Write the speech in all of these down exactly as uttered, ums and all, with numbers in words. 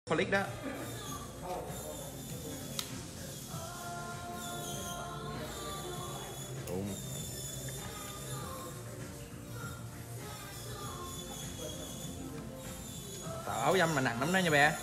Acrylic đó. Đúng. Tạo áo dâm mà nặng lắm đó nha bé.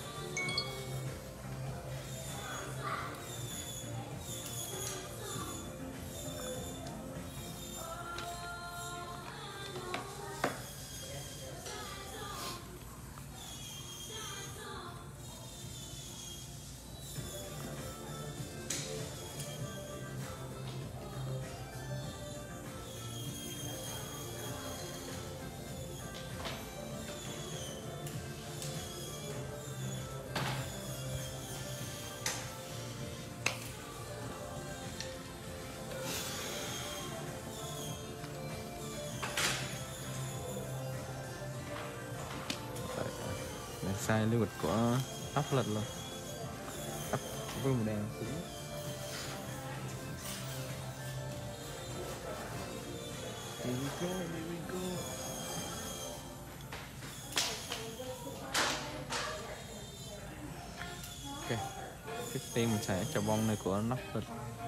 Sai lưu vực của tóc lật luôn, tóc với màu đen xíu. Here we go, here we go. Ok, trước tiên mình sẽ cho bông này của nóc lật.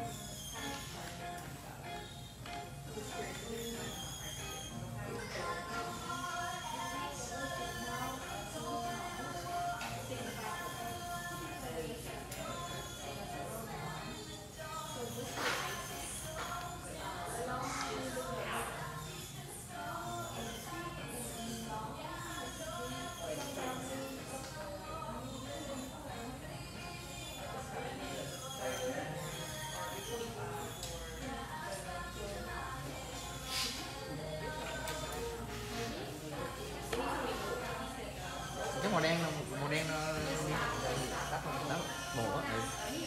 Cái màu đen màu đen nó đắp đắp bộ á. Ừ.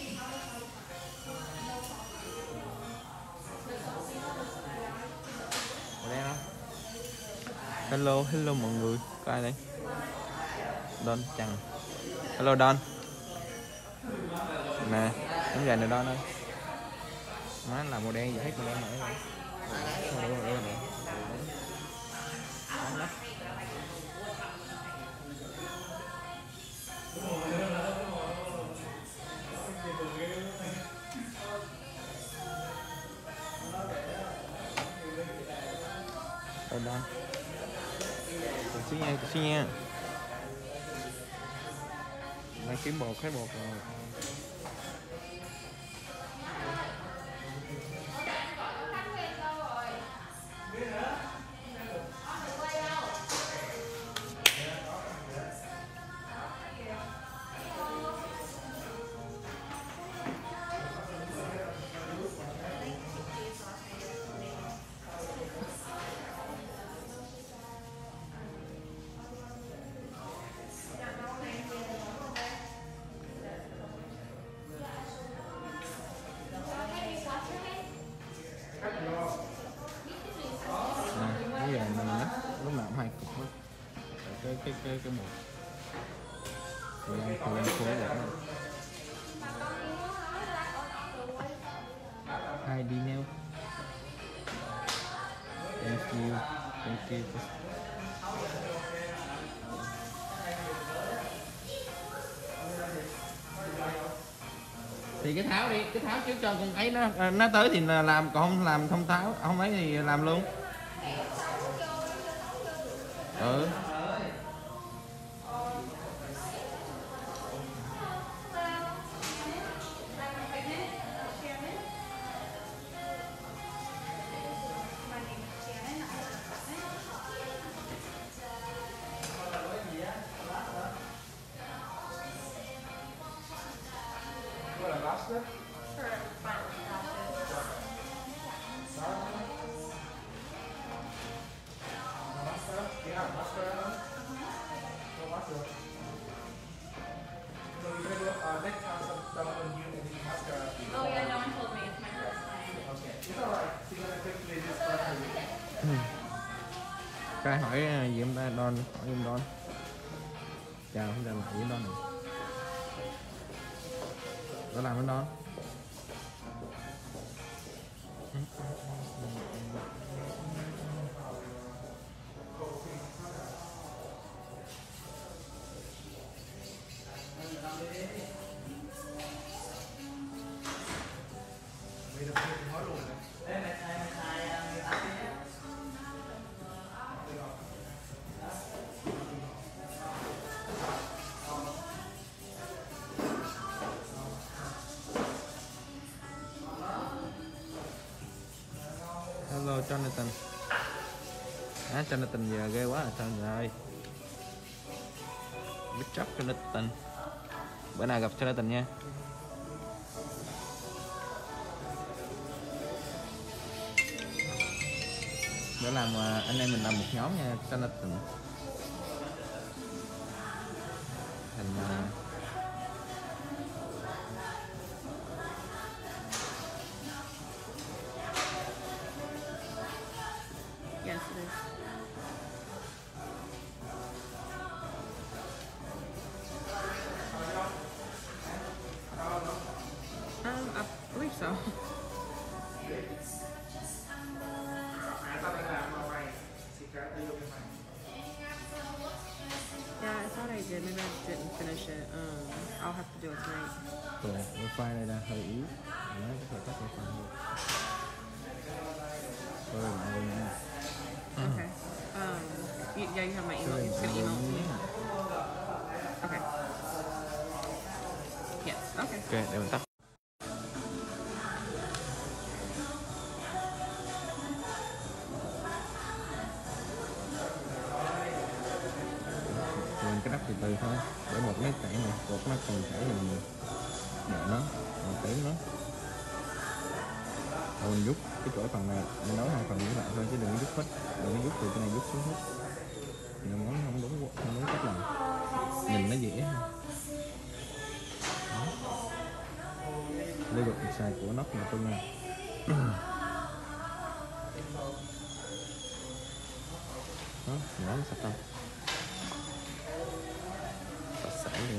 Màu đen đó. Hello hello mọi người, có ai đây? Don chẳng. Hello Don. Nè, đứng gần này Don ơi. Nó là màu đen gì hết, màu đen này rồi. Màu đen này nè. Rồi Don. Một xíu nha, một xíu nha. Đang kiếm bột, thấy bột rồi. Lúc nào cũng hai cục hết cái cái cái cái bột rồi ăn rồi ăn khối bột này. Hai đi neo. Thank you, thank you. Thì cái tháo đi, cái tháo trước cho con ấy nó nó tới thì làm, còn không làm không tháo, không ấy thì làm luôn. Ừ. Cái hỏi gì em ta Don, hỏi em Don. Chào, không chào lại với Don này. Có làm với Don. Jonathan. À, Jonathan giờ ghê quá à, sao rồi. Good job Jonathan. Bữa nào gặp Jonathan nha. Bữa làm anh em mình làm một nhóm nha Jonathan. Thành uh... Yes, it is. Um, I believe so. Yeah, I thought I did. Maybe I didn't finish it. Um, I'll have to do it tonight. Rồi, wifi này là hơi yếu. Nó có thể tắt wifi được. Rồi lại nha. Okay. Um, you, yeah, you have my email. You're just gonna email me. Okay. Yes. Okay. Ok, để mình tắt. Mình cái nắp từ từ thôi, để một nét chảy này, cột nó còn chảy thì mình để nó, còn tím nó. Rồi mình rút cái chỗ phần này, mình nấu hai phần như vậy thôi chứ đừng có rút hết, đừng có rút từ cái này rút xuống hết. Thì món không đúng không đúng cách làm, nhìn nó dễ hơn. Lưu vực xài của nóc là tôi nha. Đó, nhỏ nó sạch không? Sạch sẽ liền.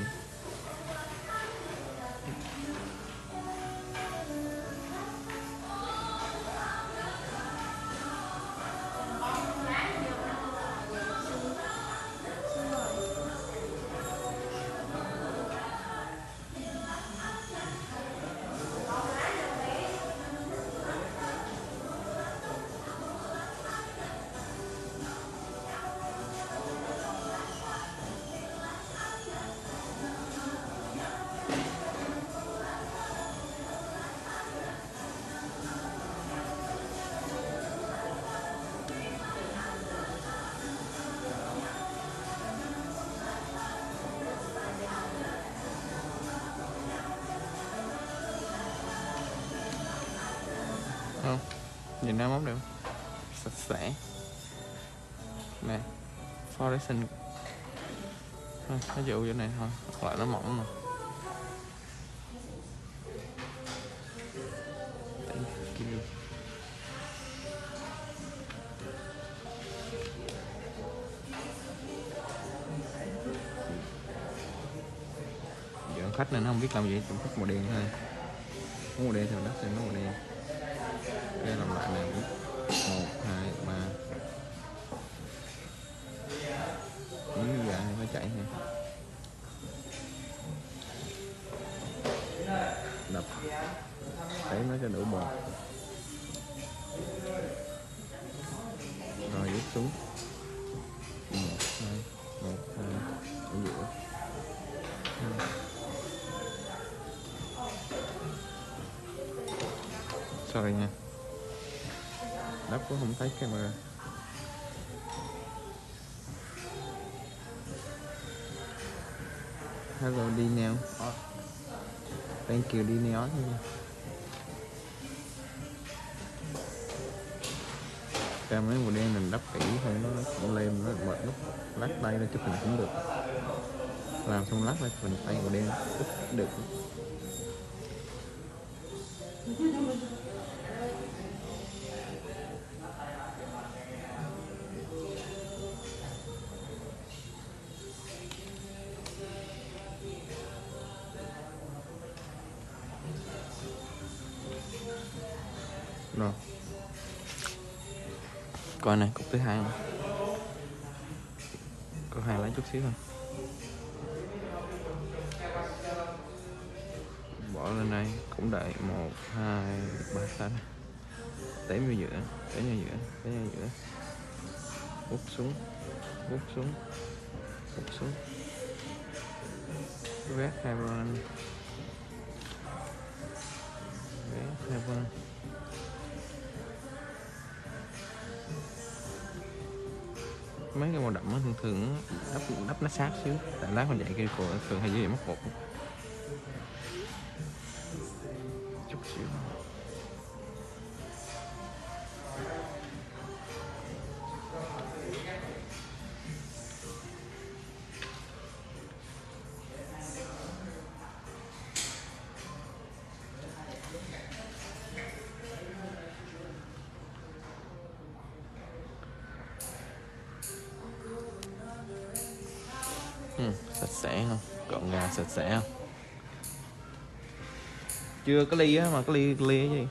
Không, nhìn nó móng được không? Sạch sẽ nè, fluorescent thôi, nó dụ chỗ này thôi, lại nó mỏng mà. Giờ khách nên không biết làm gì, chỉ thích màu đen thôi. Muốn màu đen thì nó sẽ nó màu đen. Đây làm lại này, một, hai, ba. Miếng gà này nó chảy nè. Đập để nó cho đủ bọt. Rồi rút xuống. Một, hai, một, hai, ở giữa. Hai. Sorry nha. Đắp cũng không thấy camera. Hello đi nào. Thank you đi nào nha. Cam mấy màu đen mình đắp kỹ thôi nó cũng lên nó mệt lắm. Lát tay ra chụp hình cũng được. Làm xong lát ra chụp hình tay màu đen cũng được. Rồi. Coi này, cục thứ hai này. Có hai lấy chút xíu thôi. Bỏ lên đây, cũng đợi một, hai, ba, sáu. Tém vô giữa, tém vô giữa, tém vô giữa. Bút xuống, bút xuống, bút xuống. Vét hai bên. Vét hai bên. mấy cái màu đậm thường thường đắp đắp nó sát xíu, tại lát mình dạy cây cổ thường hay dễ bị mất cột chút xíu. Ừ, sạch sẽ không? Gọn gàng sạch sẽ không? Chưa có ly á, mà có ly ly cái gì?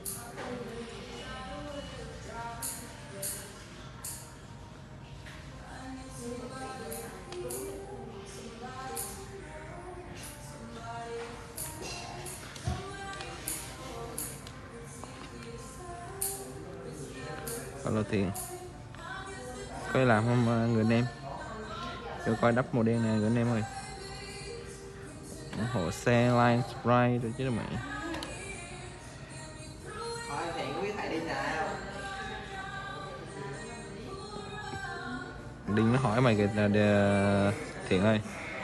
Còn là tiền có làm không người anh em? Cho coi đắp màu đen nè người anh em ơi. ủng hộ xe, like, subscribe rồi chứ mày. Đinh nó hỏi mày kìa, Thiện ơi.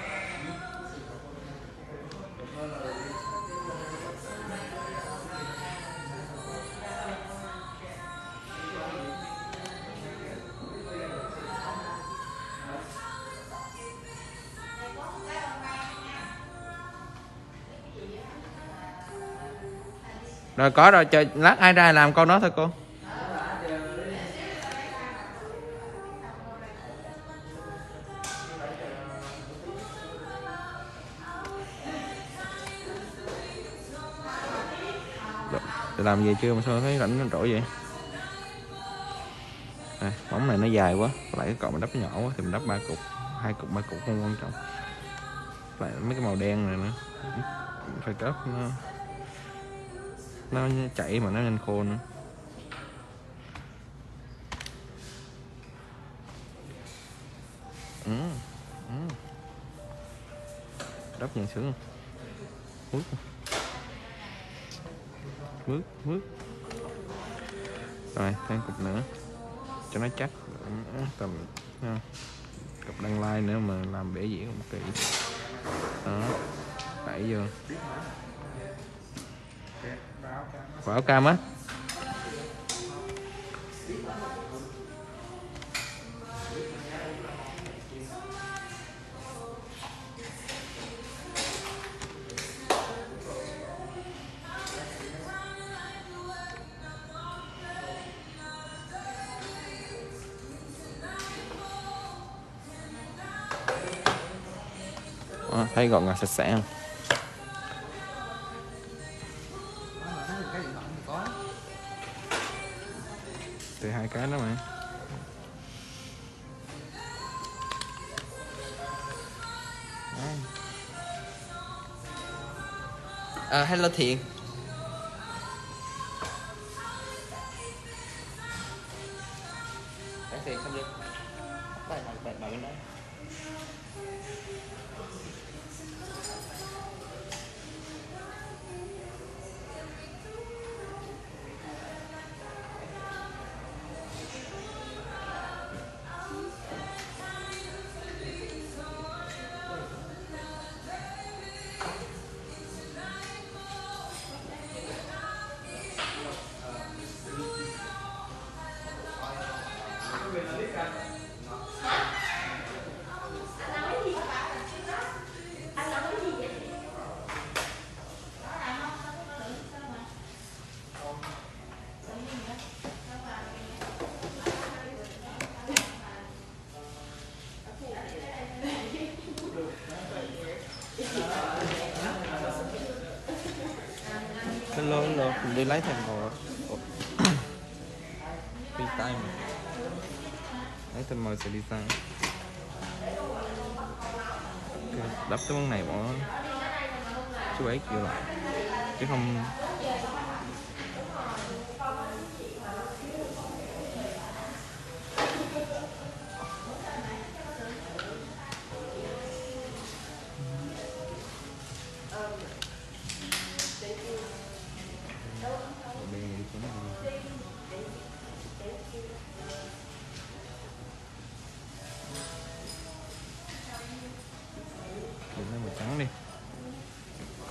Rồi có rồi, chờ lát ai ra làm con đó thôi cô. Để làm gì chưa mà sao thấy rảnh rỗi vậy? À, móng này nó dài quá, lại cái cọng mình đắp nhỏ quá thì mình đắp ba cục, hai cục ba cục không quan trọng. Lại mấy cái màu đen này nữa, phải cấp nó nó chảy mà nó nhanh khô nữa. Ừ, ừ. Đắp nhìn sướng không? Mướt mướt. Rồi thêm cục nữa cho nó chắc, tầm cục đăng like nữa mà làm bể diễn một kỹ đó, đẩy vô vào cam á. À, thấy gọn gàng sạch sẽ không? Thì hai cái đó mà. À, hello Thiện. Bạn Thiện xong đi. Bạn bạn bạn bạn bên đó. Hello, hello, mình đi lấy thêm một đi tay mà. Lấy thêm màu sẽ đi tay. Okay. Đắp cái món này bỏ chú ấy vô lại chứ không.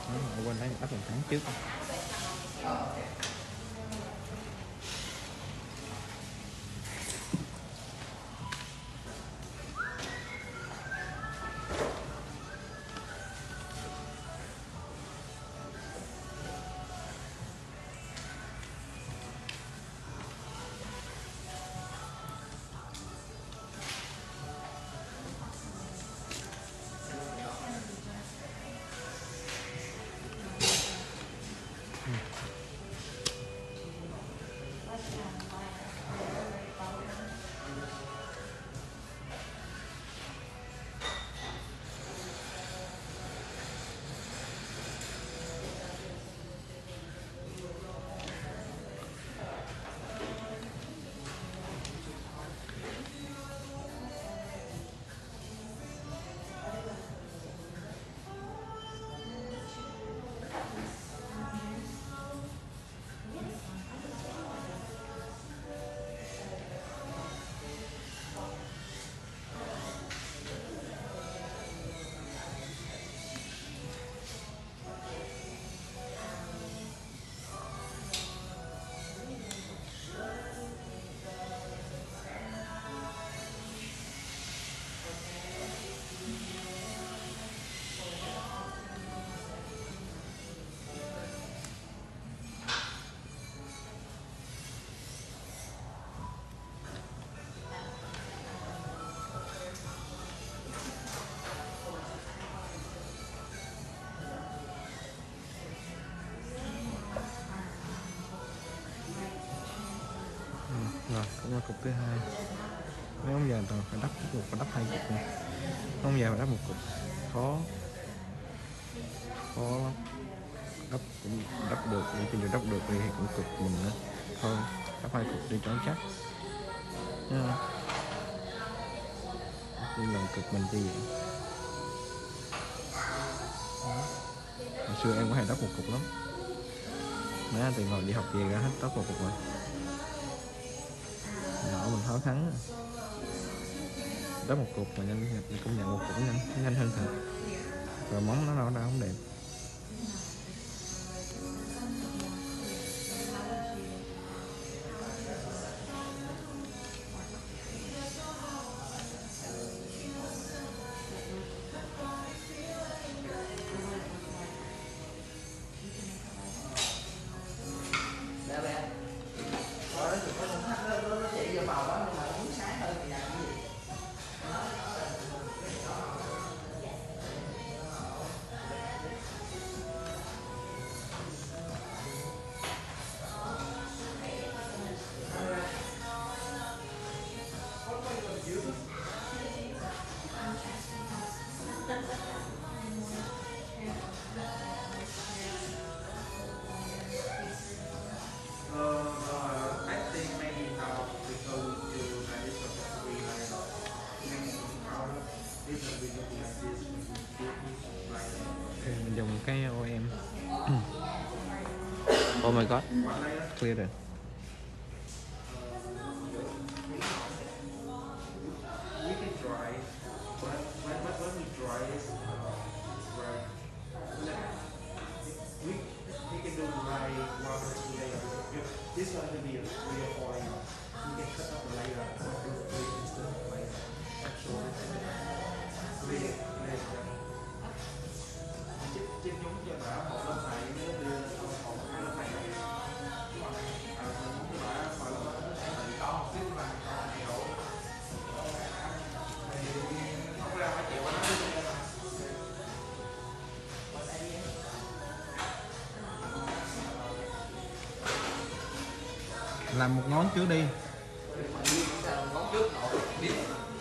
Đó, quên lấy đắp một tháng trước. Rồi, cũng là cục thứ hai. Mấy ông già toàn phải đắp một và đắp hai cục này. Ông già phải đắp một cục khó khó lắm. Đắp cũng đắp được, nhưng khi đắp được thì cũng cực mình nữa. Thôi, đắp hai cục đi cho nó chắc. Nha. Nhưng là cực mình chi vậy? Đó. Hồi xưa em có hay đắp một cục lắm. Mấy anh từ ngồi đi học về ra hết đắp một cục rồi. Nhỏ mình khó thắng. Đắp một cục mà nhanh, công nhận một cục nhanh, nhanh hơn thật. Rồi món nó đâu ra không đẹp. Okay, mình dùng cái ô em. Oh my god, clear rồi. This one will be a real oil. You can cut up the layer and do it instead of layer. Actual layer, layer. Chích chích nhúng cho bả một lớp này với đưa một hai lớp này. À, nhúng cho bả vài lớp nó sẽ bị to một chút và to nhiều. Thì không ra phải chịu nó đi. Làm một ngón trước đi. Ngón trước nổi biết.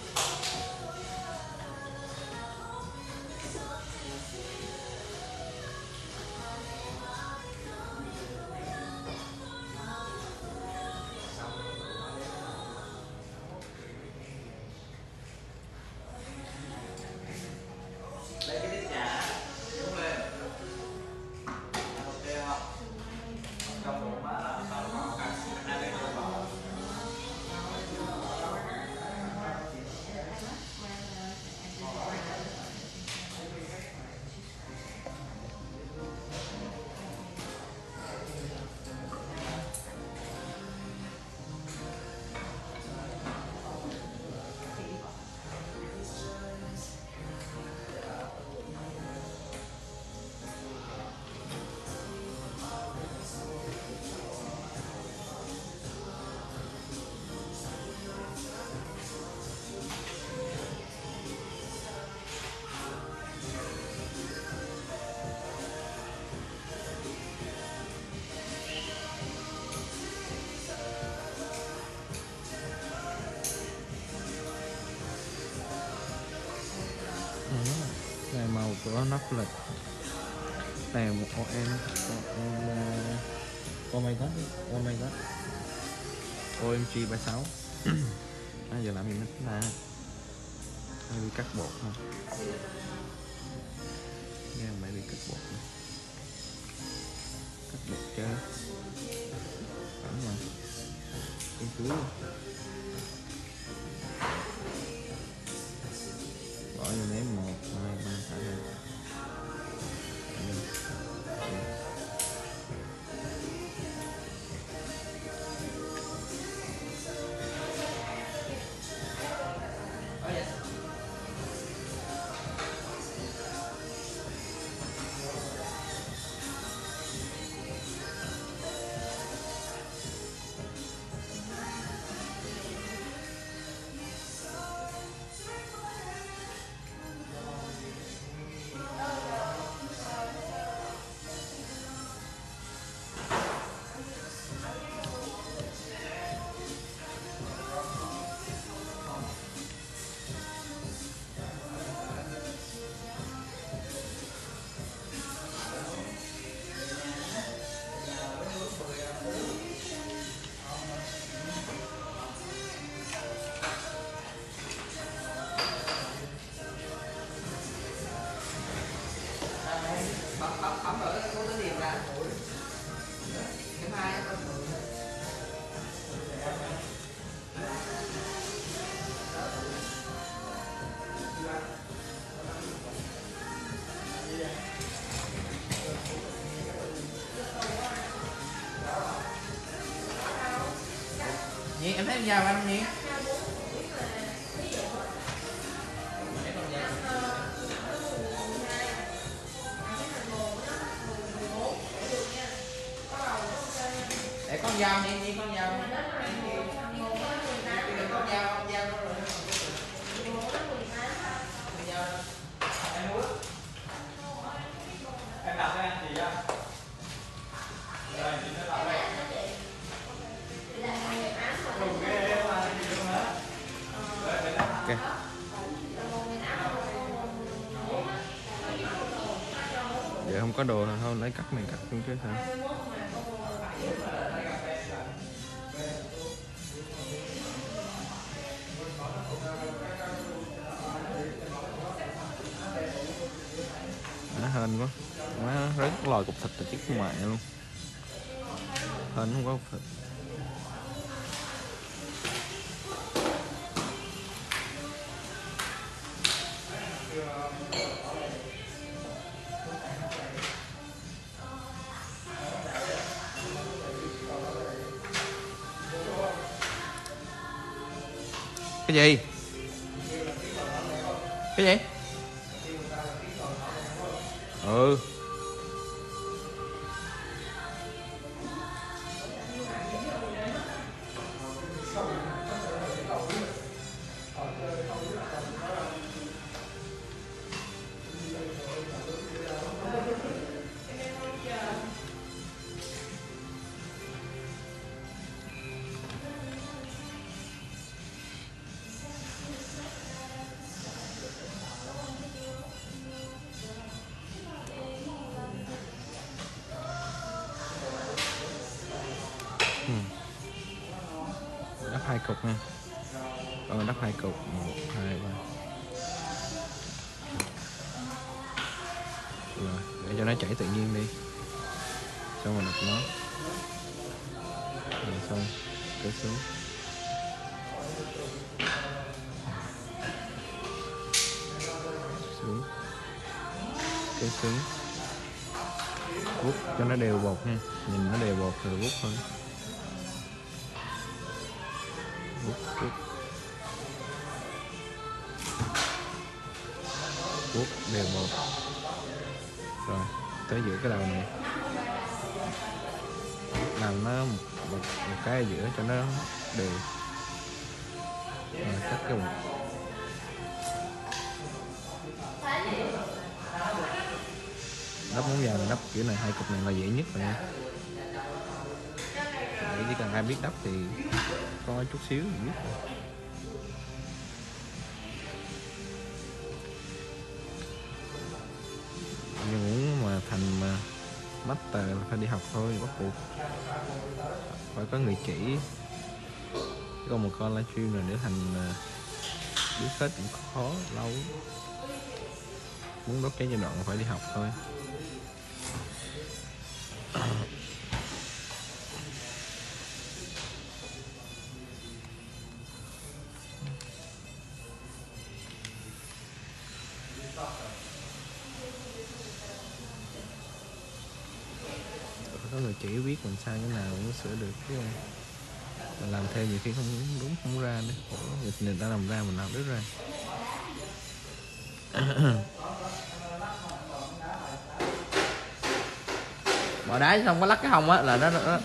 Lấy cái đít trà đúng lên. Ok không? Trong bộ má là sao nó vào cạnh hai bên trong bầu. nắp lịch này một con em oh my god oh my god o em giê ba sáu. À, giờ làm gì nó ra hay bị cắt bột không nha, mày bị cắt bột không? Cắt bột chơi vẫn mà con chuối luôn. Bỏ vô nếm một hai ba thả ra. Nhi, em thấy em giàu anh Nhi. Để con dao Nhi, Nhi con dao. Con dao, con dao rồi. Em đặt cho anh chị á. Rồi chị sẽ đặt đây. Ok. Giờ không có đồ nào thôi, lấy cắt này cắt luôn chứ sao. Nó hên quá, nó rất lòi cục thịt là chiếc mẹ luôn. Hên không có cục thịt. Cái gì? Cái gì? Ừ. Ừ. Đắp hai cục nha. Ờ, đắp hai cục, một, hai, ba. Rồi, để cho nó chảy tự nhiên đi. Xong rồi đập nó. Rồi xong, kéo xuống. Xuống. Kéo xuống. Vuốt cho nó đều bột nha, nhìn nó đều bột rồi vuốt thôi. Vuốt, vuốt. Vuốt đều bột. Rồi, tới giữa cái đầu này. Làm nó một, một, một cái ở giữa cho nó đều. Rồi, cắt cái bột. Đắp món vàng đắp kiểu này, hai cục này là dễ nhất rồi nha. Để chỉ cần ai biết đắp thì có chút xíu thì biết rồi. Nhưng muốn mà thành mà master là phải đi học thôi, bắt buộc phải có người chỉ. Có một con livestream rồi để thành biết hết cũng khó lâu. Muốn đốt cháy giai đoạn phải đi học thôi. Có người chỉ biết mình sai cái nào cũng sửa được chứ không. Mình làm theo nhiều khi không đúng không ra nữa. Người, người ta làm ra mình làm đứt ra. Bỏ đá xong có lắc cái hông á là nó, nó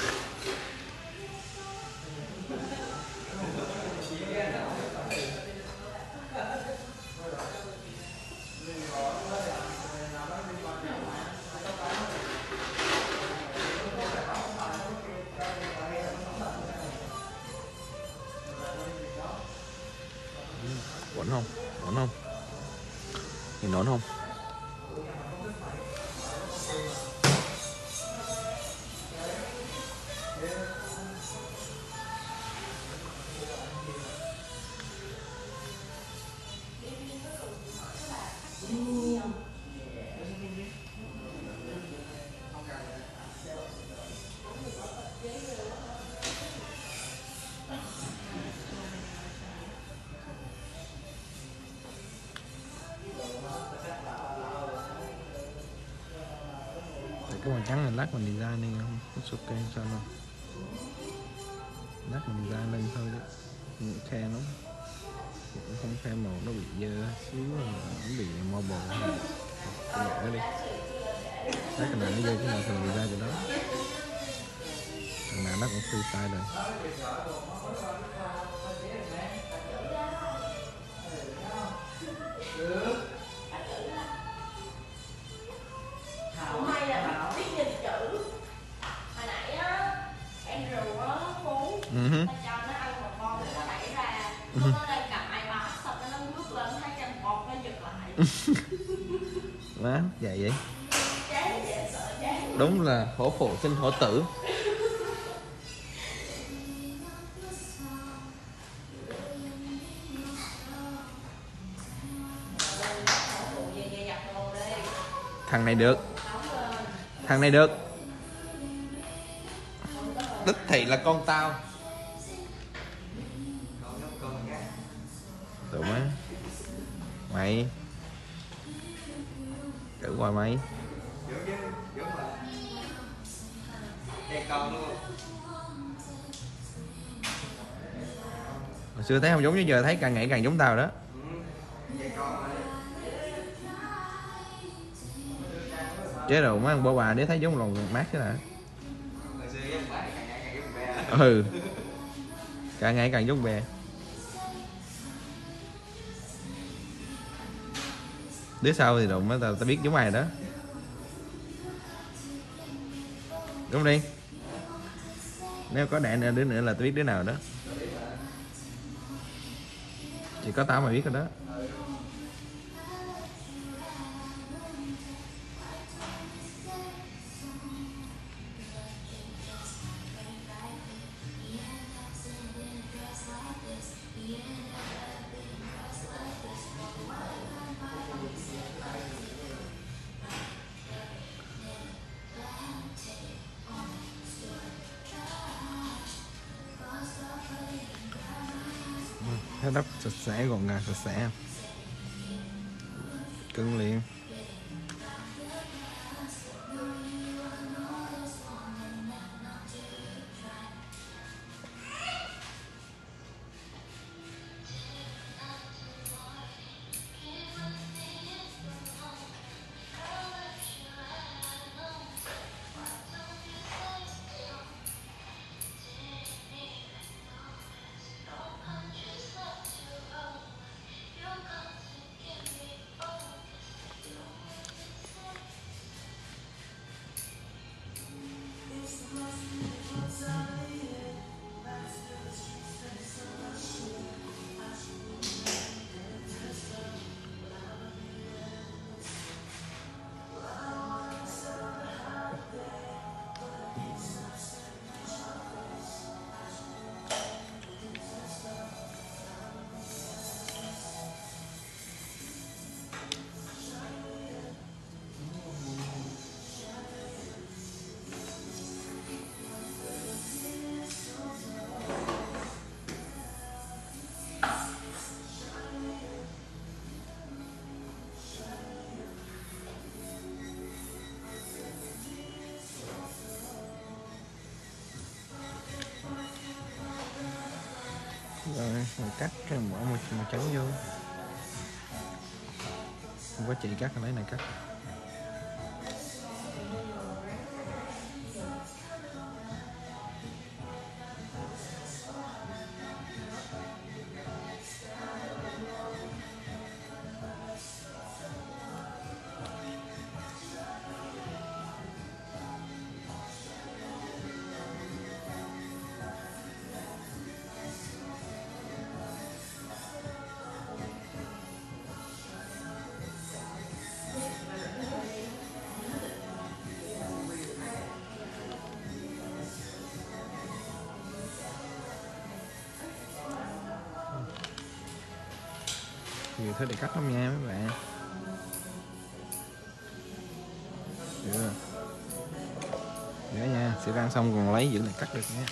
Ổn không? Ổn không? Nhìn ổn không? Cái màu trắng này lát mình design lên không? It's ok sao đâu. Lát mình design lên thôi chứ. Khe nó cũng không khe màu nó bị dơ xíu mà nó bị marble hay nó đi. Lát cái nào nó dơ cái nào thì design cho đó. Thằng nào nó cũng freestyle rồi. Ừ hứ. Cho nó ăn một con nó đẩy ra, lúc nó đang cầm iPad xong nó ngước lên thấy trên bọt nó giật lại. Má, vậy vậy. Chán vậy, sợ chán. Đúng là hổ phụ sinh hổ tử. Thằng này được. Thằng này được. Đích thị là con tao. Tụi má. Mày cử qua mày. Hồi xưa thấy không giống, như giờ thấy càng ngày càng giống tao đó. Chế đồ má bỏ bà để thấy giống lòn mát chứ nè. Ừ, càng ngày càng giống bè. Đứa sau thì đụng tao tao biết giống ai đó. Đúng không đi? Nếu có đạn nữa đứa nữa là tao biết đứa nào đó. Chỉ có tao mà biết rồi đó. Cái đắp sạch sẽ gọn gàng sạch sẽ. Cưng liền. Mình cắt cái bỏ một màu trắng vô. Không có chị cắt lấy này cắt. Nhiều thứ để cắt lắm nha mấy bạn. Được. Nhớ nha, sẽ rang xong còn lấy giữ lại cắt được nha.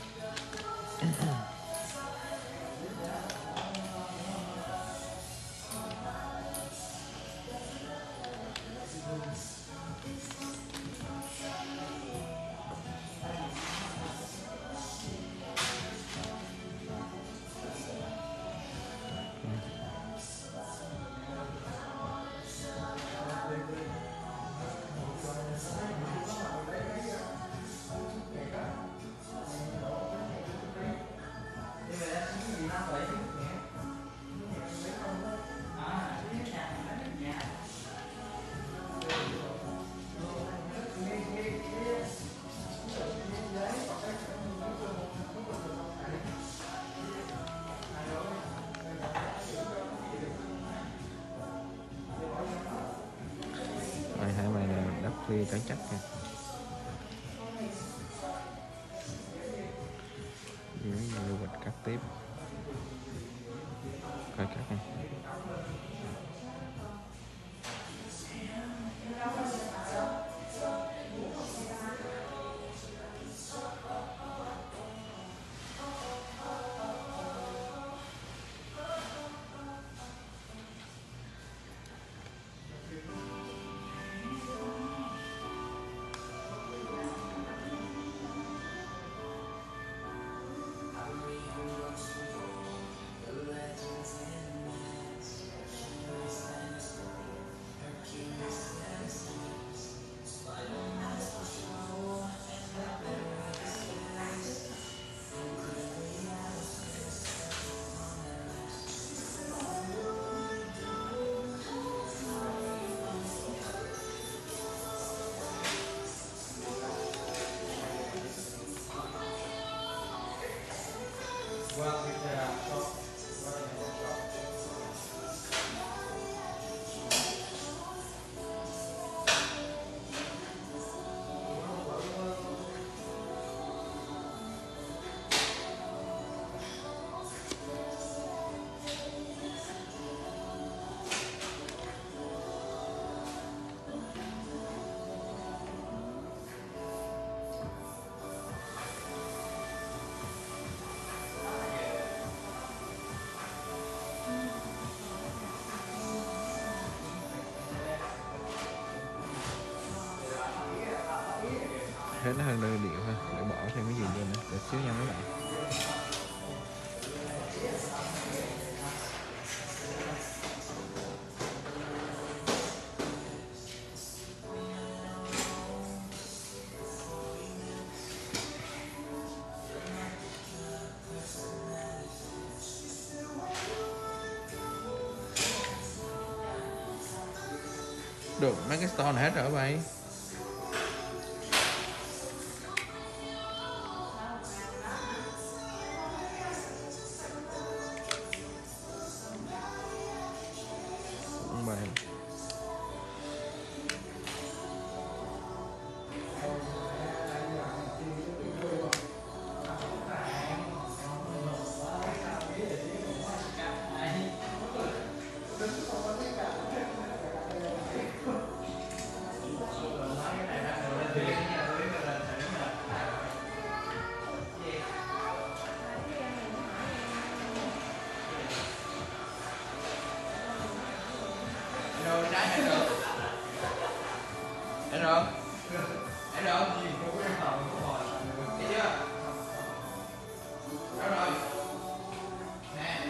Rồi hai mày này đắp clear trắng chắc kìa. Lưu bịch cắt tiếp. Coi cắt này. Hết nó hơn đơn điệu ha, để bỏ thêm cái gì vô nữa, để xíu nha mấy bạn. Được, mấy cái stone hết rồi vậy. Bài Rồi trái hết rồi. Hết rồi. Hết rồi. Thấy chưa? Đó rồi. Nè.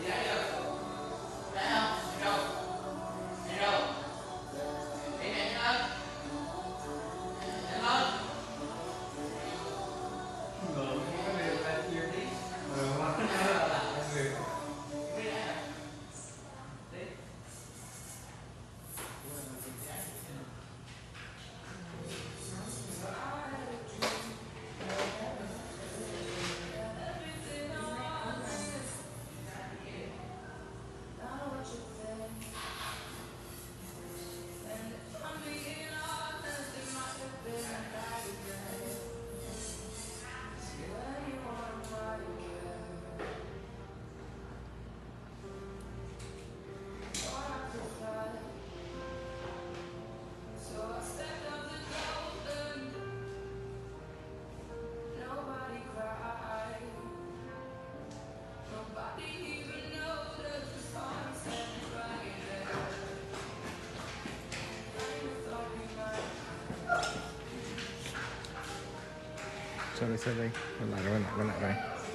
Sorry, sorry. Quay lại, quay lại, quay lại đây.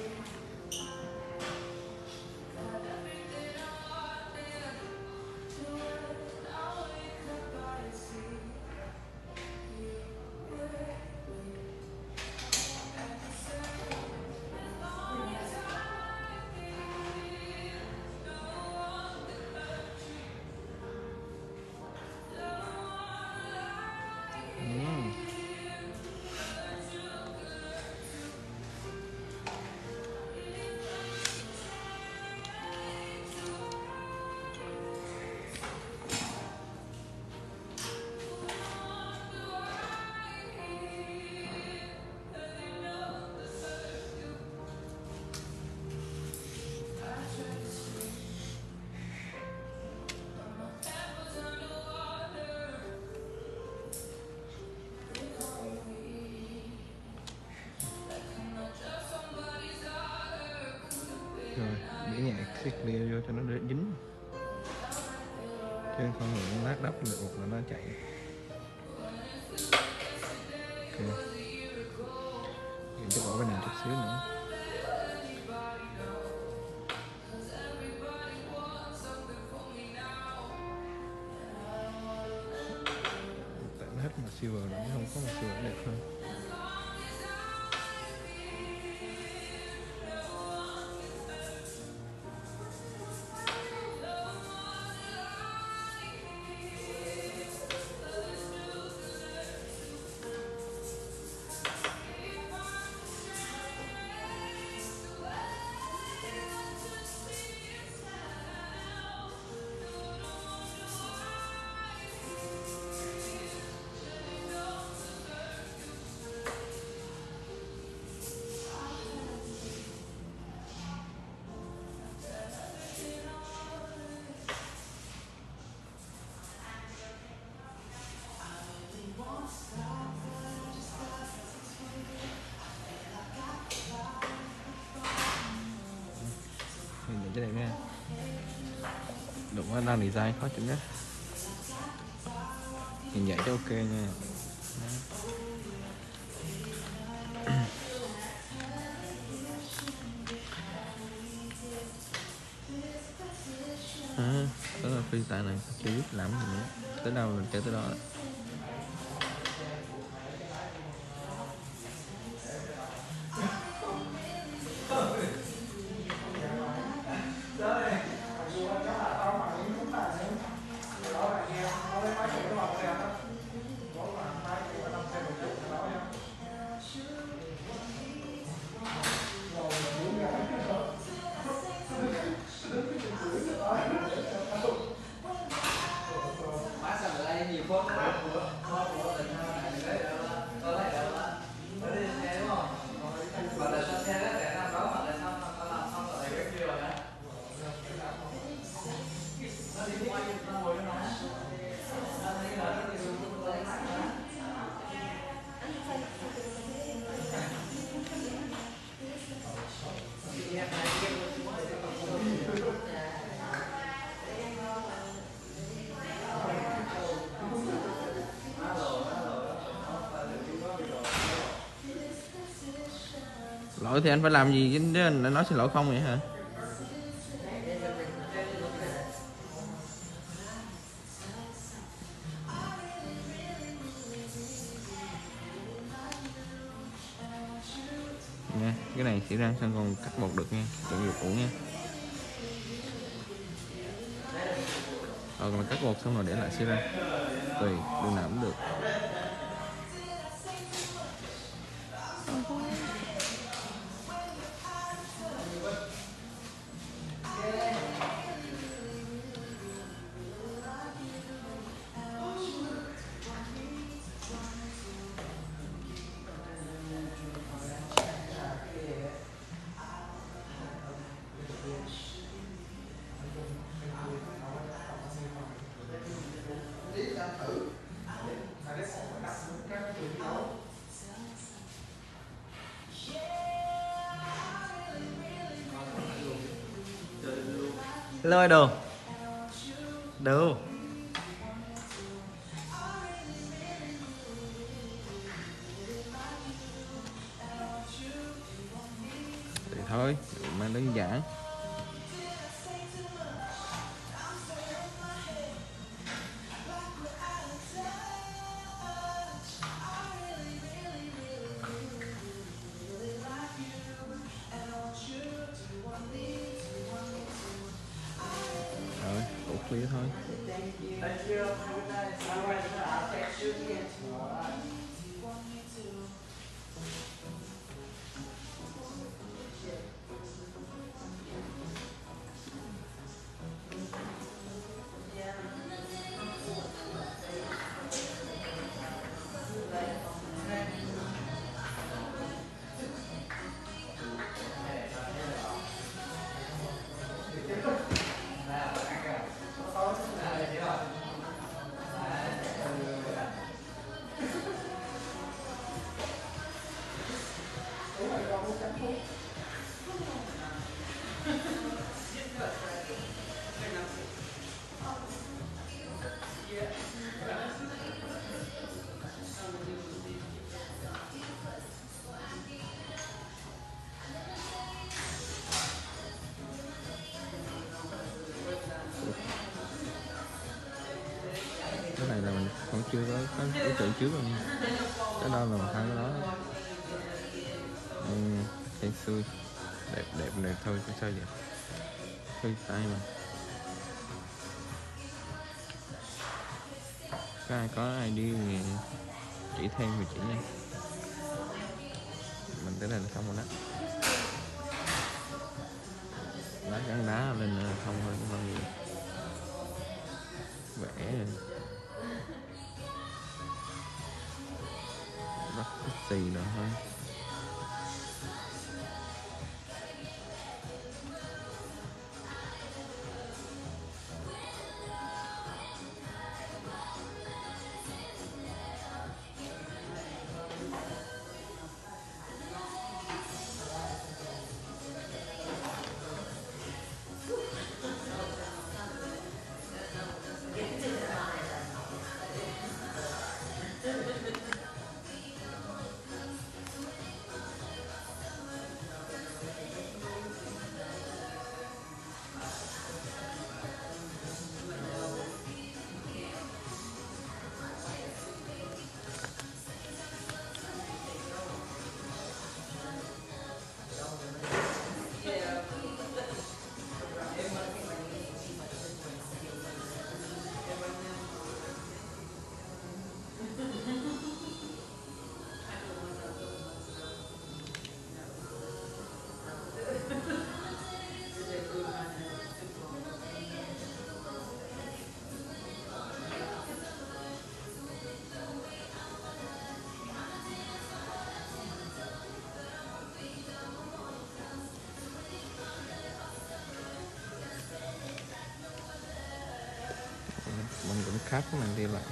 Rồi, để nhẹ cái clear vô cho nó đỡ dính, chứ không thì nó lát đắp được một là nó chạy. Ok, để cho bỏ cái này chút xíu nữa. Tại nó hết mà silver rồi, không có mà silver đẹp hơn. Nhìn cái này nha, đụng vào đang design khó chịu nhất. Nhìn vậy cho ok nha. À, đó là freestyle này, chưa biết làm gì nữa, tới đâu là chơi tới đó. Lỗi thì anh phải làm gì chứ, anh nói xin lỗi không vậy hả? nha. Cái này xỉ ra xong còn cắt bột được nha, đừng dục ủ nha. Rồi mình cắt bột xong rồi để lại xỉ ra, tùy đường nào cũng được. Hello idol. Đâu? Thì thôi, mang đơn giản. Rồi, ủ clear thôi. Thank you. Have a good night. All right. I'll text you again. All right. Cái này là mình còn chưa có có ý tưởng trước rồi nha. Cái đó là hai cái đó. Ừ, hên xui. Đẹp đẹp đẹp thôi chứ sao vậy. Hơi tay mà. Có ai có ai đi thì chỉ thêm thì chỉ nha. Mình tới đây là xong rồi đó. Đá gắn đá lên là xong rồi cũng không gì. Vẽ rồi. Rất xì nữa thôi. Mình cũng khắp cái này đi lại.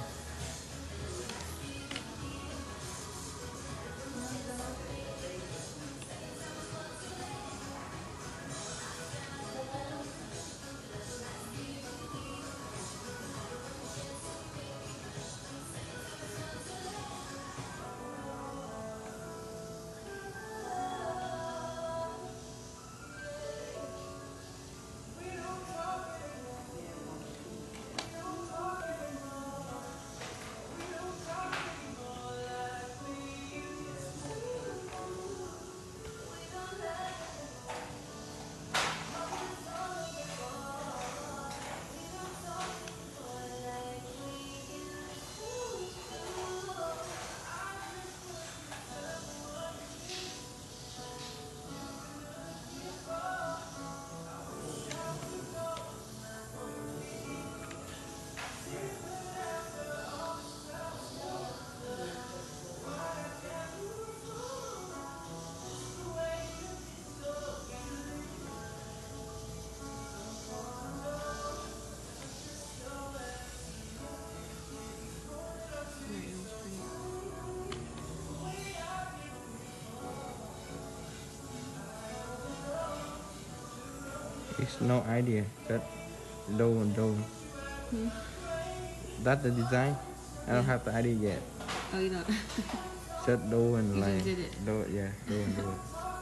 It's no idea. That don't don't. Hmm? That's the design. I don't Yeah. have the idea yet. Oh, you don't. Just do and You like just did it. do yeah do and do it.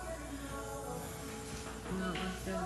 No, that's good.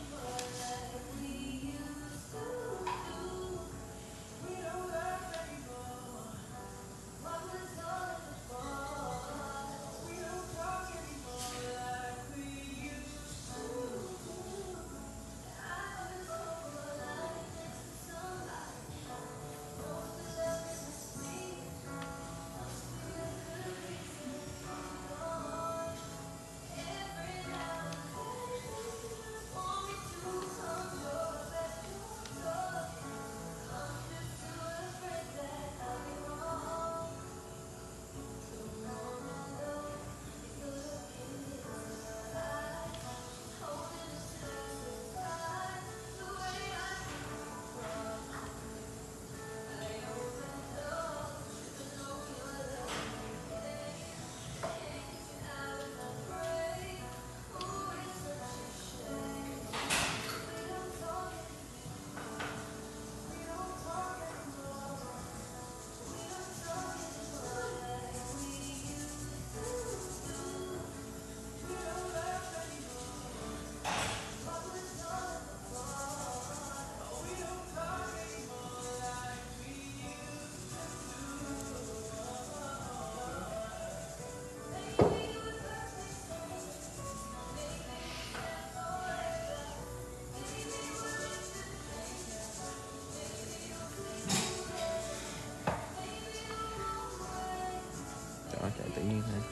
Cho chạy tự nhiên thôi.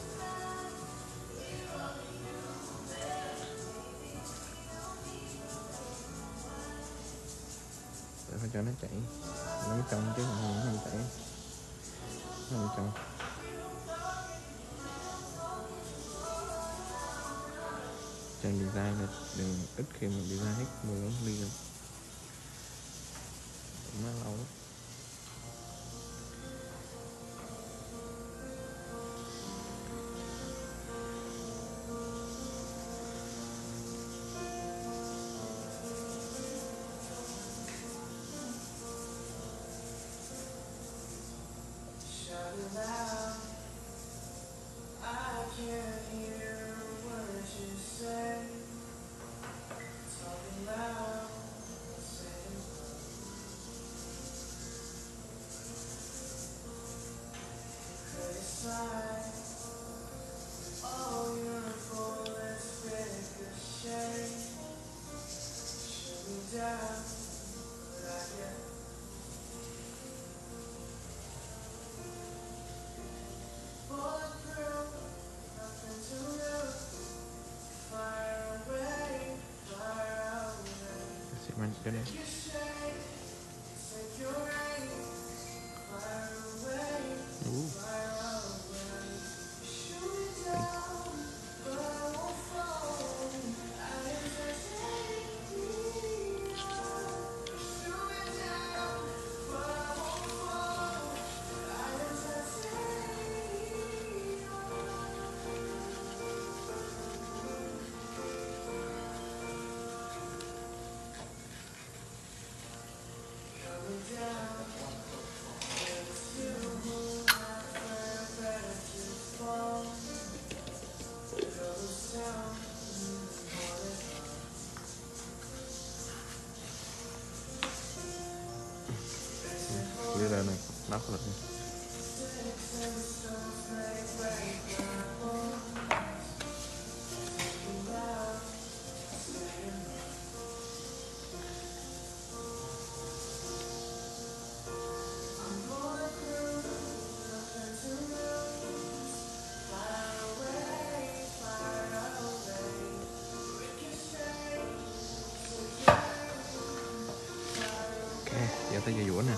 Để phải cho nó chảy, nó mới trong chứ không không chảy, nó không trong. Trang design là đừng ít khi mà design hết mười bốn ly rồi, nó lâu lắm. Xịt mạnh cái này. Ooh. Đưa ra này, nắp lực này. Ok, giờ tới giờ dũa nè.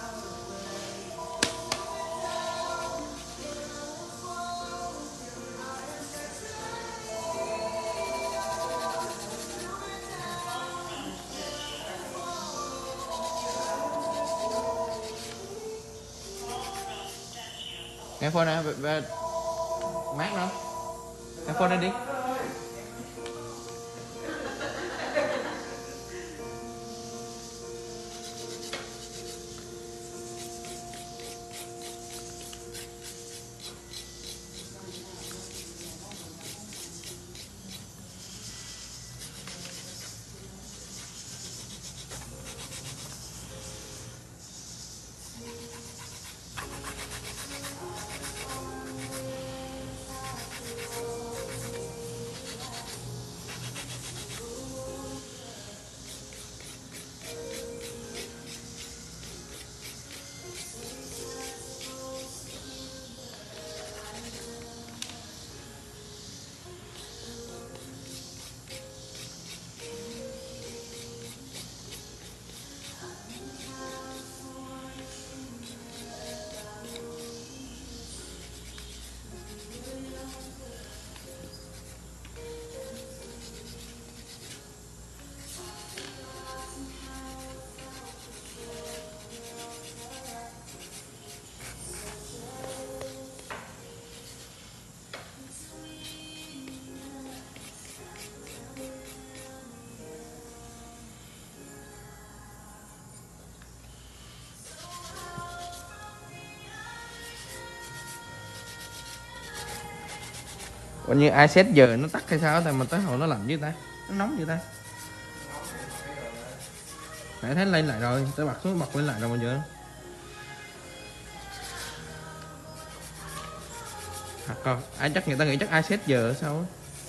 Nghe phone nè, về mát nữa. Nghe phone lên đi. Coi như ai set giờ nó tắt hay sao, tại mà tới hồi nó lạnh với ta, nó nóng vậy ta. Nãy thấy lên lại rồi, tới bật xuống bật lên lại rồi mà giờ. Hoặc còn ai chắc người ta nghĩ chắc ai set giờ sao á.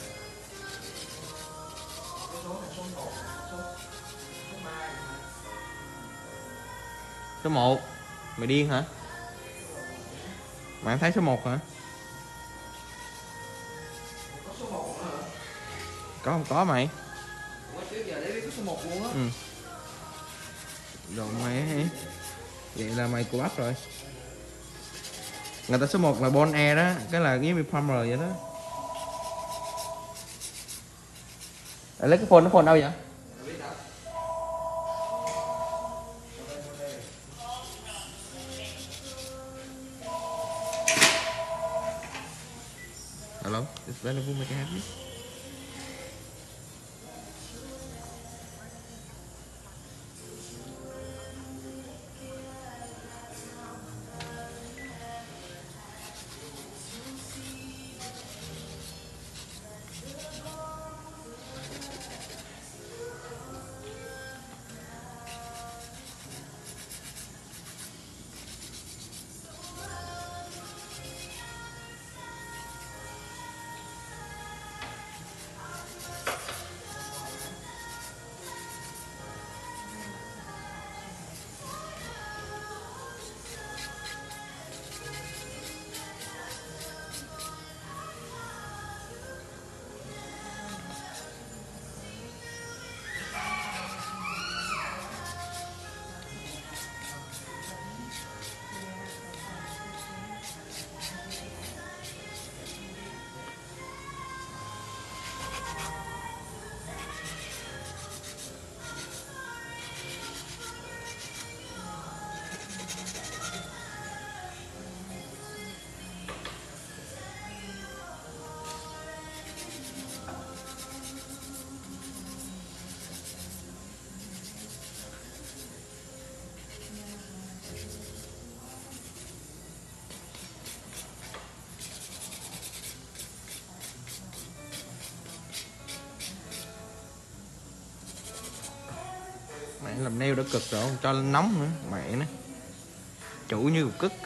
Số một. Mày điên hả? Mày thấy số một hả? Có số một nữa hả? Có không có mày? Ủa trước giờ để biết có số một luôn á. Ừ. Rồi mày vậy là mày của ấp rồi. Người ta số một là Bon Air đó, cái là với Plumber vậy đó. À, lấy cái phone nó phone đâu vậy? Hello, it's available make it happy. Mẹ làm nail đã cực rồi, không cho lên nóng nữa, mẹ nó chủ như cục cứt.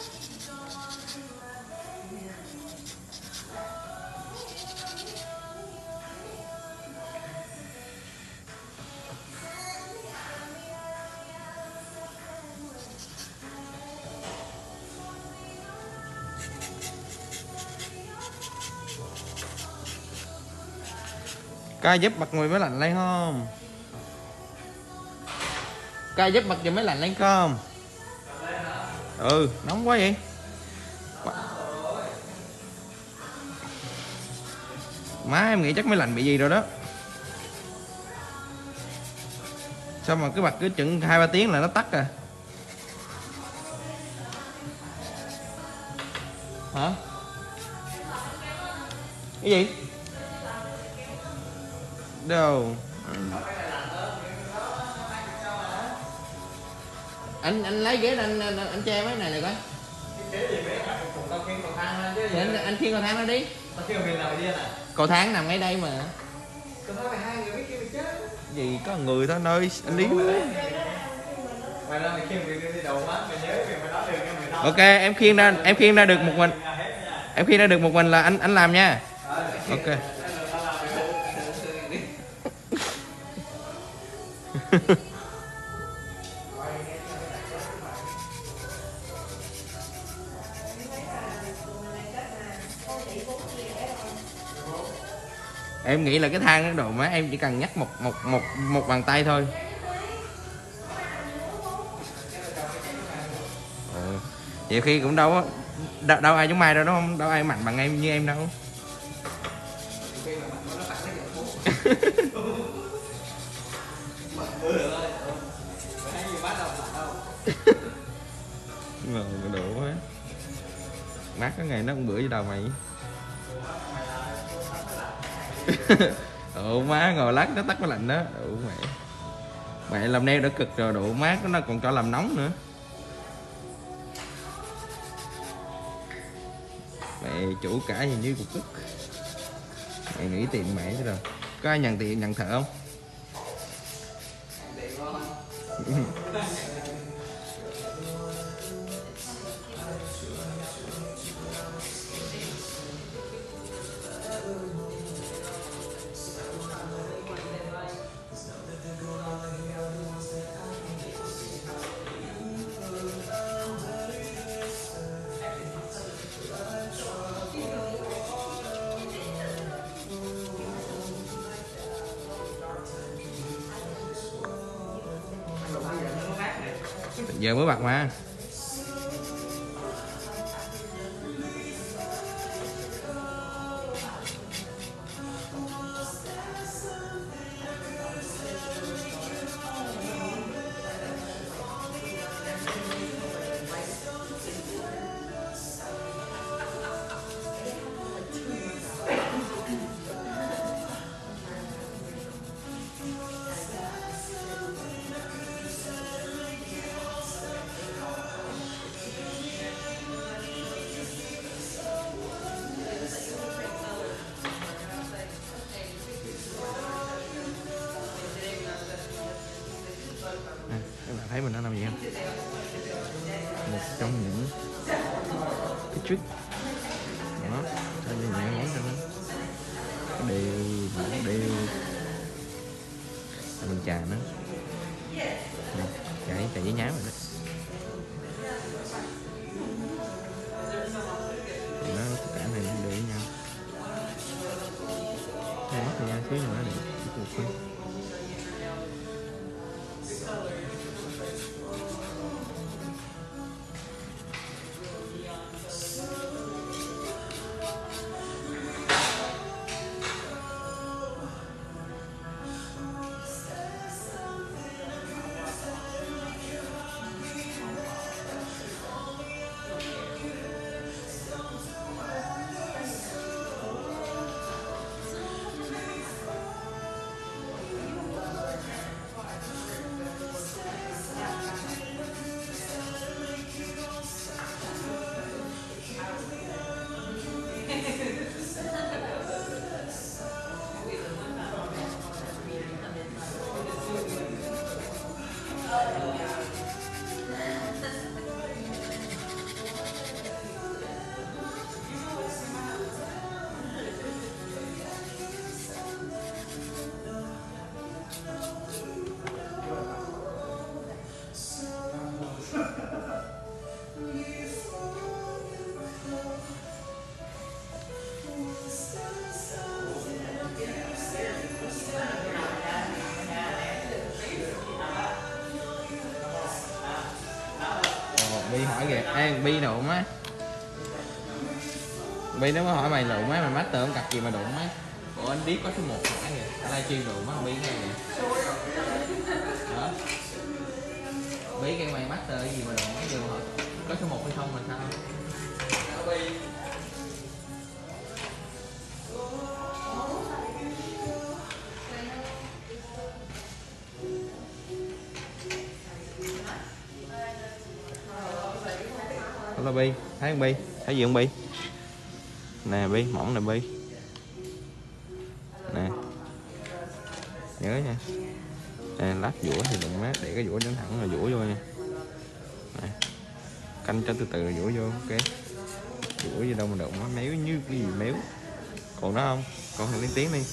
Ca giúp bật người máy lạnh lên không? Ca giúp bật người máy lạnh lên không? Ừ, nóng quá vậy. Má em nghĩ chắc máy lạnh bị gì rồi đó. Sao mà cứ bật cứ chừng hai ba tiếng là nó tắt à? Hả? Cái gì? Đâu? Anh anh lấy ghế anh anh, anh che mấy này này coi. Thì anh anh khiêng cầu thang ra đi. Cầu thang nằm ngay đây mà. Gì có người thôi nơi anh đi. Ok em khiêng ra em khiêng ra được một mình. Em khiêng ra được một mình là anh anh làm nha. Ok. Em nghĩ là cái thang cái độ má em chỉ cần nhắc một một một một bàn tay thôi. Ừ. Nhiều khi cũng đâu đâu, đâu ai giống mai đâu đúng không? Đâu ai mạnh bằng em như em đâu. Ngờ cái độ quá. Mát cái ngày nó cũng bữa với đầu mày. Độ má ngồi lát nó tắt cái lạnh đó. Độ mẹ. Mẹ làm nail đã cực rồi, độ mát nó còn cho làm nóng nữa. Mẹ chủ cả gì như cục tức. Mẹ nghĩ tiền mẹ chứ rồi. Có ai nhận tiền nhận thợ không? Giờ mới bật mà. Thấy mình đã làm gì không? Một trong những cái trick đó, cho những món cho nó đều đều mình chà nó chạy chạy với nhám rồi đó. Nó tất cả này đều với nhau. Thế mất thời gian xíu nữa để tiếp tục. Bi hỏi kìa, ê Bi đụng á. Bi nó có hỏi mày đụng á, mày master không cặp gì mà đụng á. Ủa anh biết có số một hả kìa, livestream đụng á, Bi nghe kìa. Đó. Bi cái mày master cái gì mà đụng á, giờ hỏi có số một hay không mà sao? Bi. Đó là Bi, thấy không Bi? Thấy gì không Bi? Nè Bi, mỏng nè Bi. Nè. Nhớ nha. Nè, lát dũa thì đừng mát, để cái dũa đứng thẳng rồi dũa vô nha. Nè. Canh cho từ từ dũa vô, ok. Dũa gì đâu mà đụng nó méo như cái gì méo. Còn đó không? Còn thằng lên tiếng đi.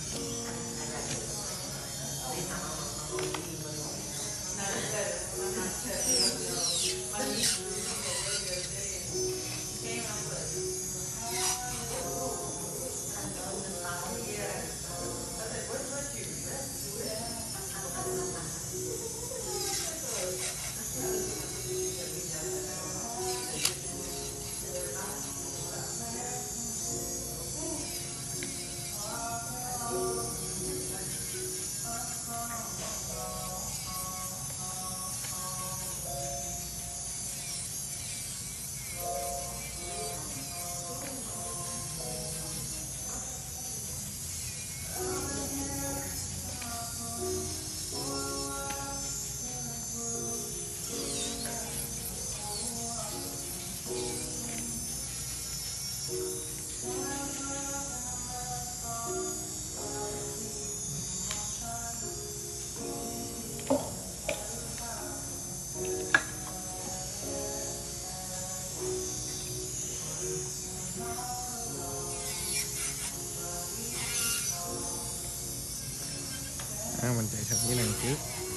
Ha, mình chạy thử cái này trước.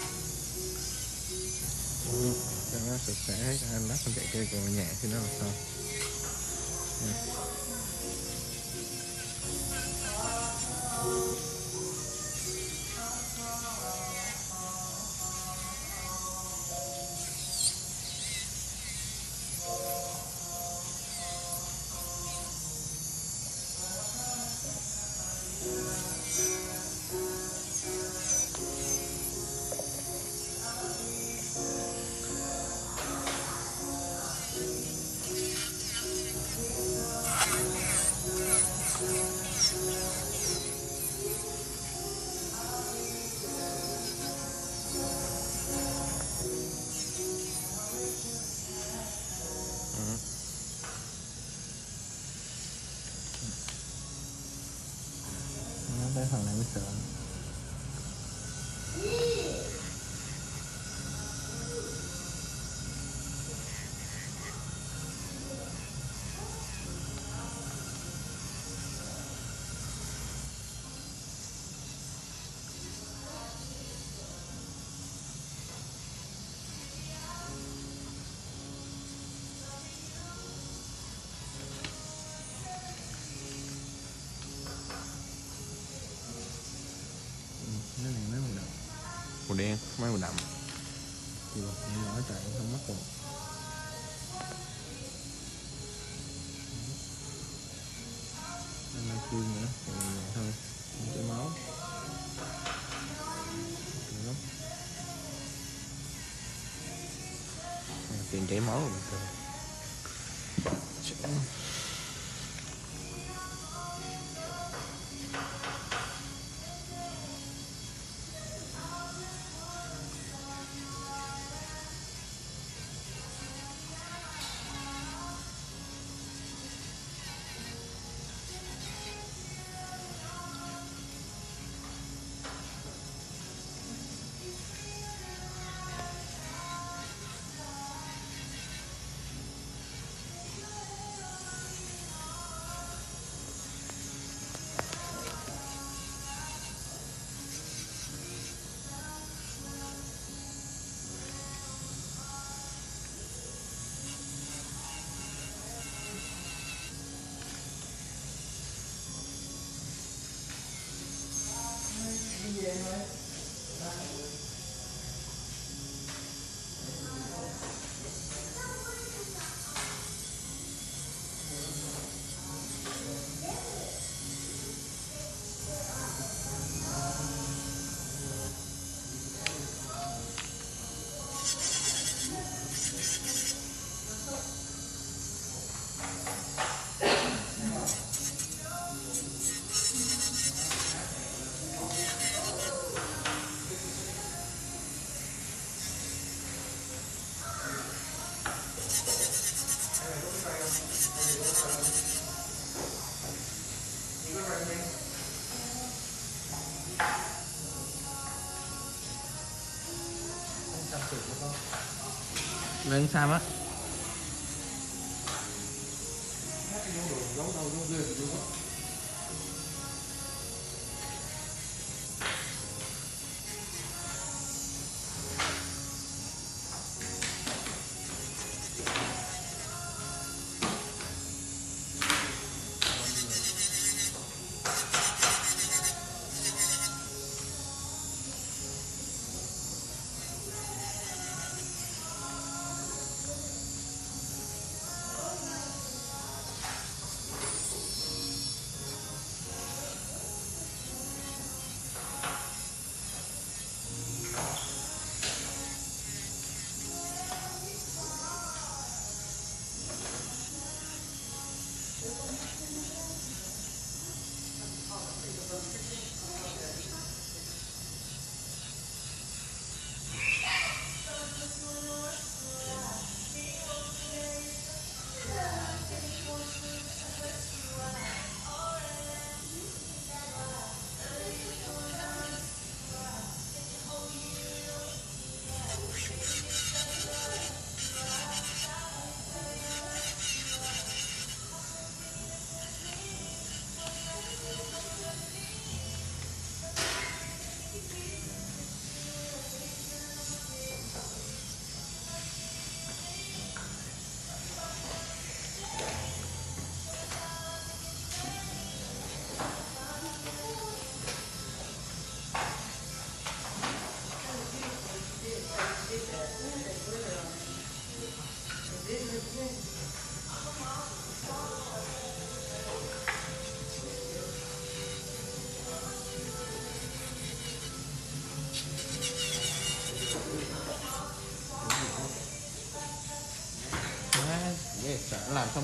Ừ, cho nó sạch sẽ, cho anh lát mình chạy cây còn nhẹ thì nó là sao. Ừ. Nó cái phần này mới sợ. Cái này mấy màu đậm, màu đen, mấy màu đậm thì nhỏ nhỏ chạy không mất rồi. Đây là cương nữa, còn nhẹ thôi, không chảy máu. Được lắm. Tiền chảy máu rồi mình cười. Lên Sam á.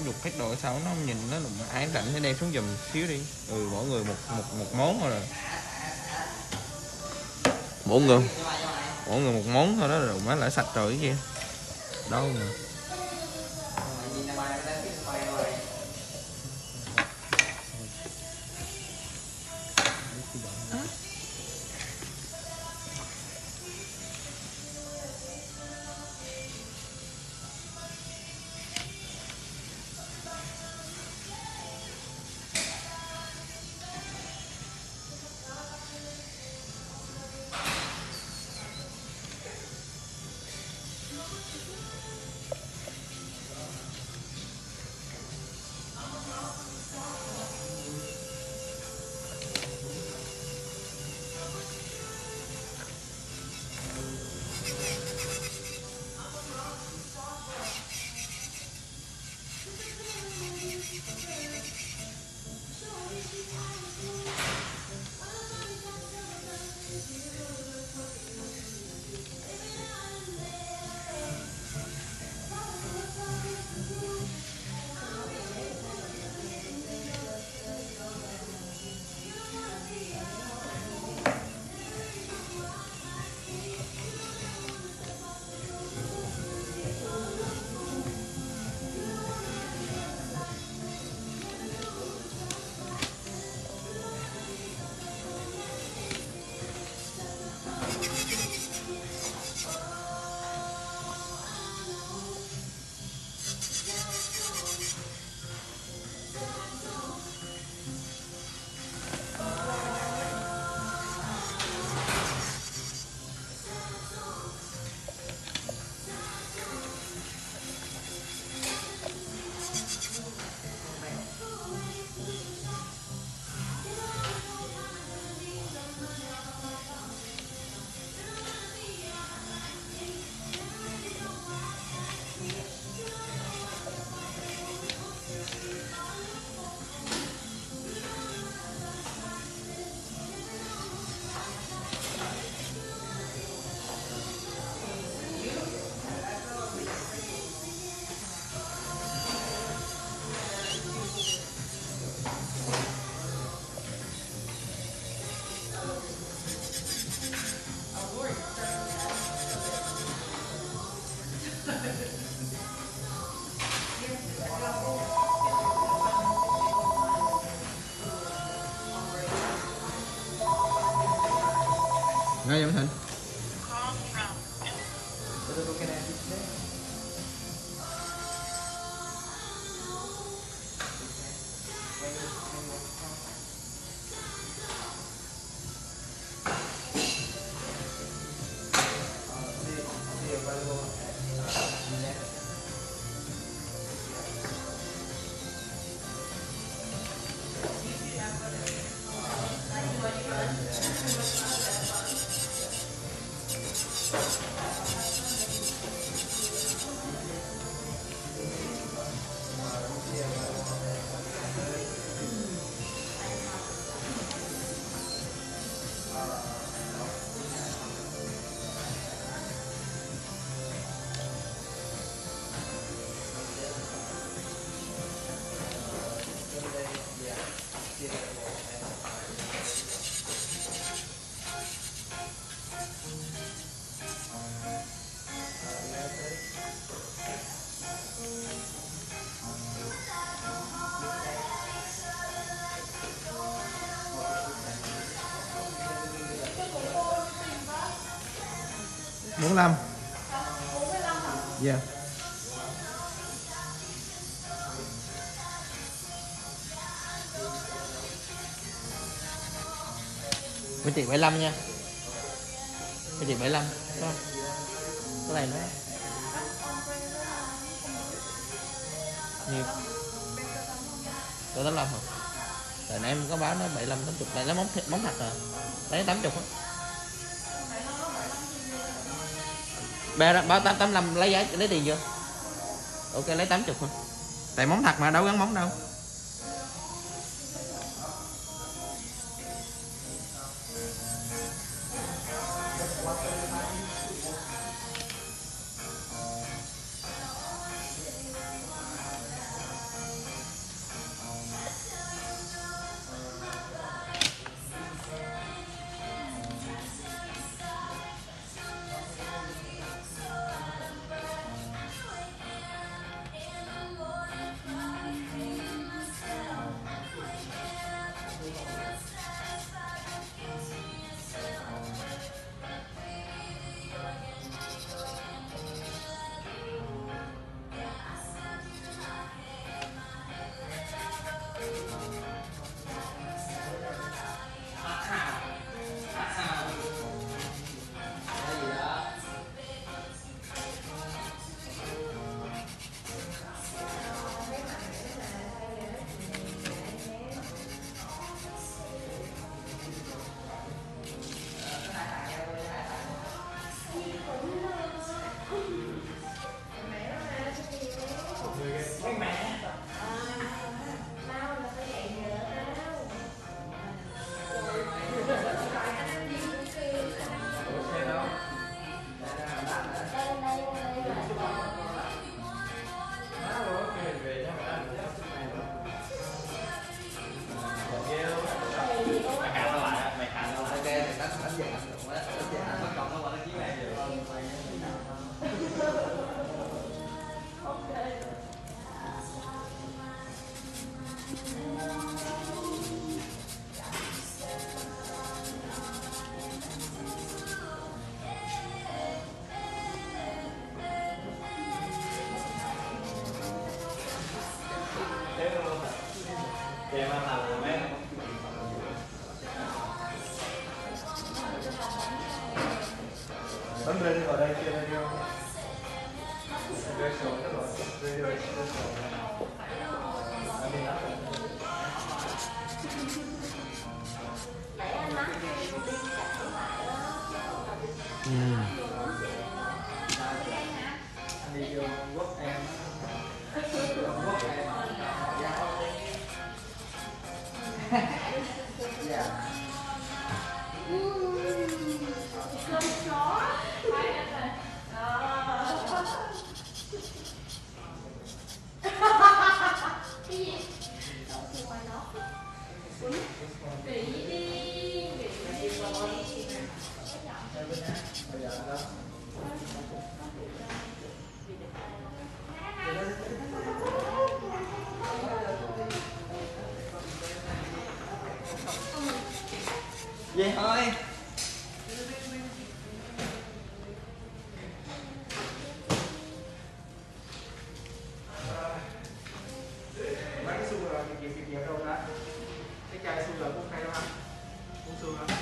không dục hết đồ sao nó không nhìn nó ai rảnh để đem xuống giùm xíu đi. Ừ, mỗi người một một một món thôi rồi. Mỗi người mỗi người một món thôi đó rồi má lại sạch rồi cái kia. Đâu mà. Nghe vậy Thịnh? bốn mươi lăm. Dạ. Yeah. Mấy chị bảy mươi lăm nha. Mấy chị bảy mươi lăm. Có không? Cái này nữa. Nhiêu? Có tám mươi lăm hả? Tại nãy em có báo nó bảy mươi lăm tám mươi. Này nó móng thịt móng thật à. Lấy tám mươi á. Ba báo tám mươi lăm lấy giá lấy tiền chưa? Ok lấy tám mươi thôi. Tại móng thật mà đâu gắn móng đâu. Kèm ăn là mấy bấm lên vào đây kia radio. Radio show đó rồi. Radio show. Để anh mắc đi chạy lại đó. Ừ. Anh đi vô quốc em. Quốc em. Dạ. Cơm chó. Phải anh rồi. Cái gì? Đậu xung quanh đó. Quýnh. Kỹ đi. Kỹ đi. Vậy thôi. Mấy cái xương rồi kịp kịp kịp đâu đó. Cái chai xương rồi cũng hay đâu anh. Cũng xương lắm.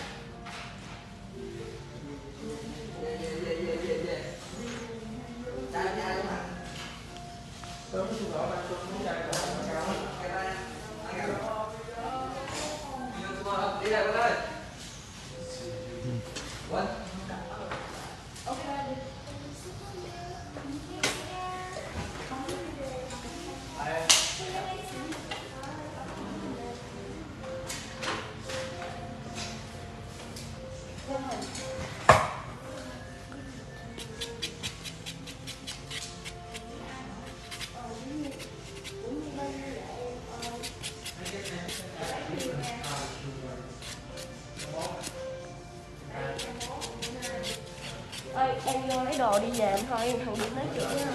Yeah, yeah, yeah, yeah, yeah, yeah. Chai chai luôn hả? Tớ mới xương rồi, anh tôi muốn chai rồi, anh cao lắm. Cái đây, ăn cái đó. Đi đây con ơi. Quên. Ơi, em vô lấy đồ đi về em thôi, em không biết nói chuyện nha.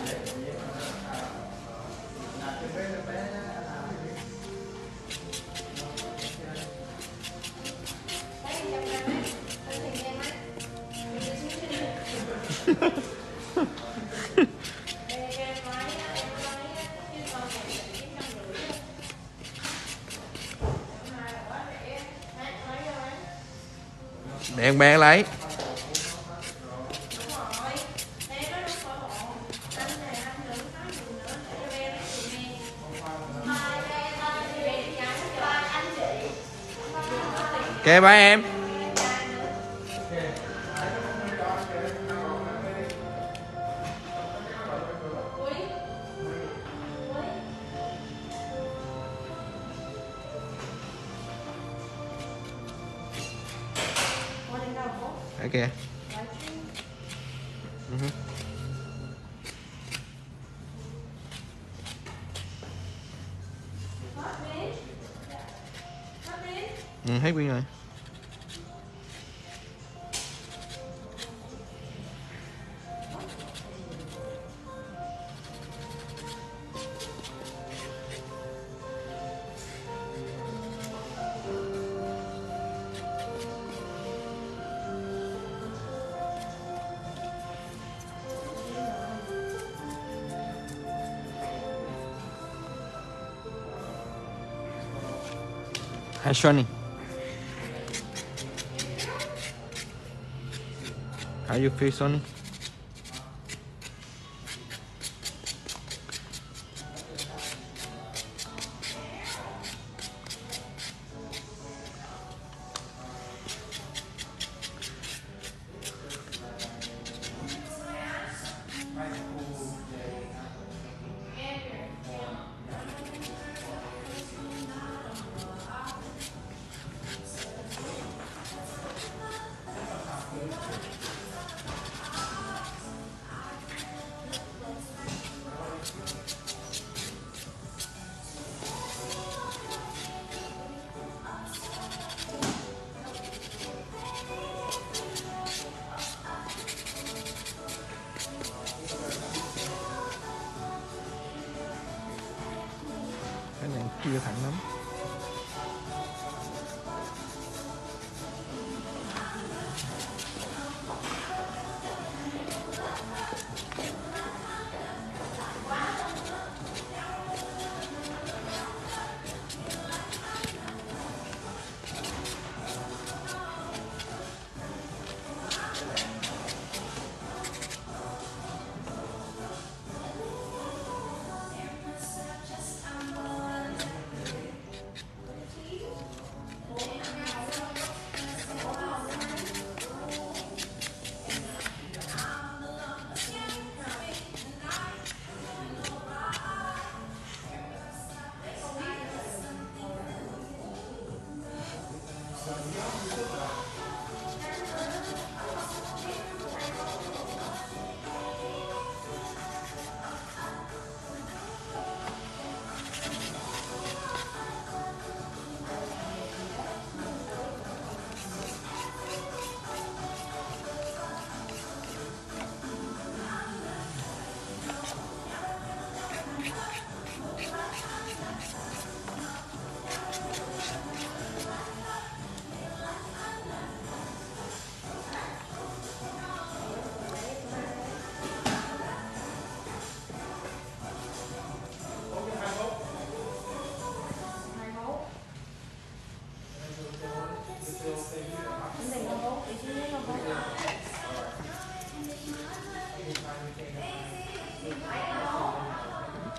Để em bé lấy. Ok bye em. Ở kìa. Ừ. Ừ, hết pin rồi. Hi Shani. How you feel, Sonny? Cái này chia thẳng lắm.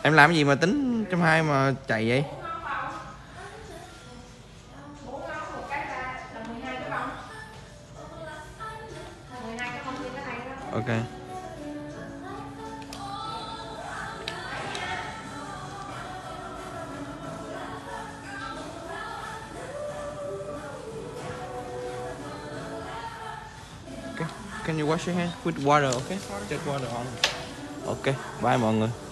Em làm cái gì mà tính trăm hai mà chạy vậy? Bốn ngón một cái ra là mười hai cái bông. mười hai cái bông như cái này đó. Ok. Okay. Can you wash your hand with water? Okay. Just water on. Ok. Bye mọi người.